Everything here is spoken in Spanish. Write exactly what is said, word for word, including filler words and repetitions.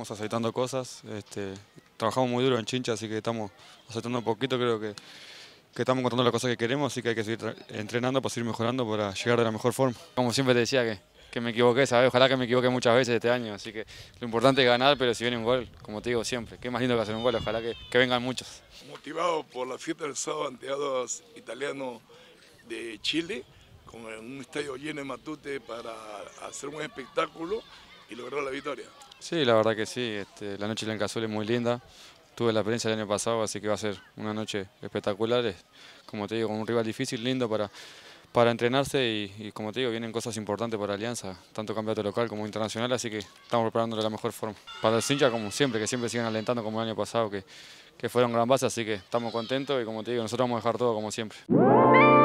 estamos aceitando cosas. Este, trabajamos muy duro en Chincha, así que estamos aceitando un poquito. Creo que, que estamos encontrando las cosas que queremos, así que hay que seguir entrenando para seguir mejorando, para llegar de la mejor forma. Como siempre te decía que, que me equivoqué, ¿sabes? Ojalá que me equivoque muchas veces este año, así que lo importante es ganar, pero si viene un gol, como te digo siempre, qué más lindo que hacer un gol, ojalá que, que vengan muchos. Motivado por la fiesta del sábado ante los italianos de Chile, con un estadio lleno de Matute para hacer un espectáculo y lograr la victoria. Sí, la verdad que sí, este, la noche en el Cazul es muy linda. Tuve la experiencia el año pasado, así que va a ser una noche espectacular. Es, como te digo, con un rival difícil, lindo para, para entrenarse y, y como te digo, vienen cosas importantes para Alianza, tanto campeonato local como internacional, así que estamos preparándolo de la mejor forma. Para los hinchas, como siempre, que siempre siguen alentando como el año pasado, que, que fueron gran base, así que estamos contentos y como te digo, nosotros vamos a dejar todo como siempre.